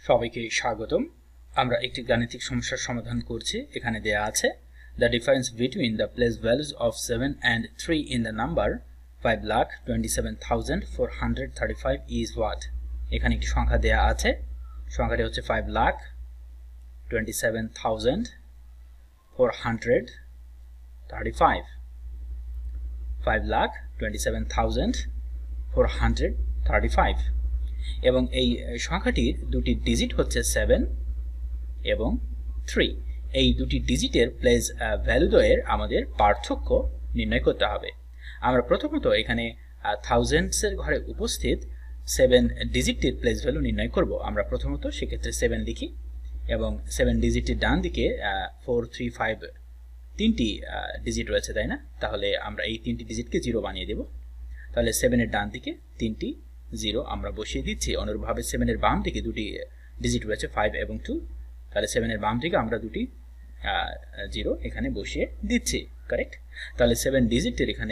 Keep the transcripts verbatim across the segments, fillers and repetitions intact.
সবাইকে স্বাগতম। আমরা একটি গাণিতিক সমস্যার সমাধান করছি। এখানে দেয়া আছে the difference between the place values of seven and three in the number five lakh twenty-seven thousand four hundred thirty-five is what? এখানে একটি সংখ্যা দেয়া আছে, সংখ্যাটি হচ্ছে five lakh twenty-seven thousand four hundred thirty-five, five lakh twenty-seven thousand four hundred thirty-five, এবং এই সংখ্যাটির দুটি ডিজিট হচ্ছে সেভেন এবং থ্রি। এই দুটি ডিজিটের প্লেস ভ্যালুদ্বয়ের আমাদের পার্থক্য নির্ণয় করতে হবে। আমরা প্রথমত এখানে থাউজেন্ডসের ঘরে উপস্থিত সেভেন ডিজিটটির প্লেস ভ্যালু নির্ণয় করব। আমরা প্রথমত সেক্ষেত্রে সেভেন লিখি এবং সেভেন ডিজিটের ডান দিকে ফোর থ্রি ফাইভ তিনটি ডিজিট রয়েছে, তাই না? তাহলে আমরা এই তিনটি ডিজিটকে জিরো বানিয়ে দেব। তাহলে সেভেনের ডান দিকে তিনটি জিরো আমরা বসিয়ে দিচ্ছি। অনুরূপভাবে সেভেনের বাম দিকে দুটি ডিজিট রয়েছে ফাইভ এবং টু, তাহলে সেভেনের বাম দিকে আমরা দুটি জিরো এখানে বসিয়ে দিচ্ছি। কারেক্ট? তাহলে সেভেন ডিজিটের এখানে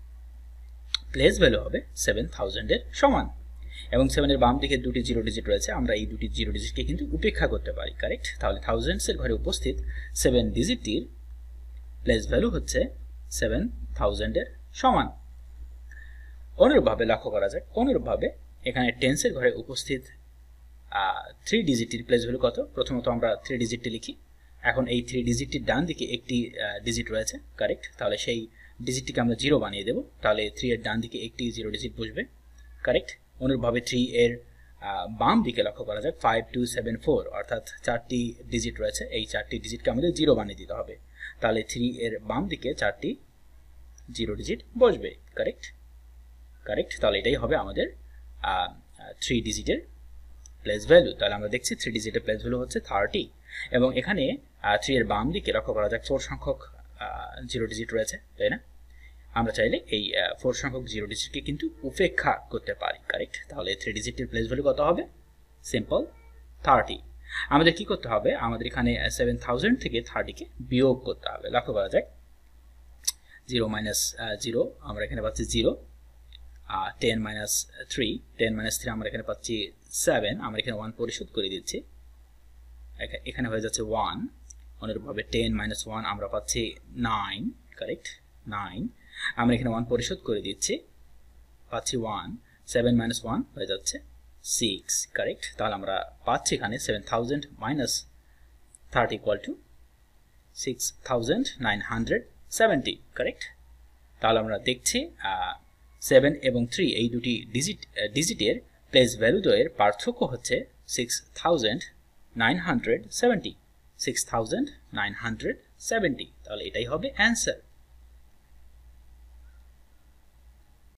প্লেস ভ্যালু হবে সেভেন থাউজেন্ডের সমান, এবং সেভেনের বাম দিকে দুটি জিরো ডিজিট রয়েছে, আমরা এই দুটি জিরো ডিজিটকে কিন্তু উপেক্ষা করতে পারি। কারেক্ট? তাহলে থাউজেন্ডসের ঘরে উপস্থিত সেভেন ডিজিটটির প্লেস ভ্যালু হচ্ছে সেভেন থাউজেন্ডের সমান। অনুরূপভাবে লক্ষ্য করা যায়, অনুরূপভাবে এখানে টেন্সের ঘরে উপস্থিত থ্রি ডিজিটটির প্লেস ভ্যালু কত? প্রথমত আমরা থ্রি ডিজিটটি লিখি। এখন এই থ্রি ডিজিটটির ডান দিকে একটি ডিজিট রয়েছে। কারেক্ট? তাহলে সেই ডিজিটটিকে আমরা জিরো বানিয়ে দেব। তাহলে থ্রি এর ডান দিকে একটি জিরো ডিজিট বসবে। কারেক্ট? অনুরূপভাবে থ্রি এর বাম দিকে লক্ষ্য করা যায় ফাইভ টু সেভেন ফোর, অর্থাৎ চারটি ডিজিট রয়েছে। এই চারটি ডিজিটকে আমাদের জিরো বানিয়ে দিতে হবে। তাহলে থ্রি এর বাম দিকে চারটি জিরো ডিজিট বসবে। কারেক্ট? কারেক্ট? তাহলে এটাই হবে আমাদের থ্রি ডিজিটের প্লেস ভ্যালু। তাহলে আমরা দেখছি থ্রি ডিজিটের প্লেস ভ্যালু হচ্ছে থার্টি, এবং এখানে থ্রি এর বাম দিকে লক্ষ্য করা যাক ফোর সংখ্যক জিরো ডিজিট রয়েছে, তাই না? আমরা চাইলে এই ফোর সংখ্যক জিরো ডিজিটকে কিন্তু উপেক্ষা করতে পারি। কারেক্ট? তাহলে থ্রি ডিজিটের প্লেস ভ্যালু কত হবে? Simple thirty. আমাদের কি করতে হবে? আমাদের এখানে সেভেন থাউজেন্ড থেকে থার্টিকে বিয়োগ করতে হবে। লক্ষ্য করা যাক জিরো মাইনাস জিরো, আমরা এখানে পাচ্ছি zero. Ten minus three, ten minus three আমরা এখানে পাচ্ছি সেভেন, আমরা এখানে ওয়ান পরিশোধ করে দিচ্ছি, এখানে হয়ে যাচ্ছে ওয়ান। অনুরূপভাবে টেন মাইনাস ওয়ান আমরা পাচ্ছি নাইন। কারেক্ট? নাইন, আমরা এখানে ওয়ান পরিশোধ করে দিচ্ছি, পাচ্ছি ওয়ান। সেভেন মাইনাস ওয়ান হয়ে যাচ্ছে সিক্স। কারেক্ট? তাহলে আমরা পাচ্ছি এখানে seven thousand minus thirty equal to six thousand nine hundred seventy. Correct? তাহলে আমরা দেখছি সেভেন এবং থ্রি এই দুটি ডিজিট ডিজিটের প্লেস ভ্যালুদ্বয়ের পার্থক্য হচ্ছে six thousand nine hundred seventy, six thousand nine hundred seventy. তাহলে এটাই হবে অ্যান্সার।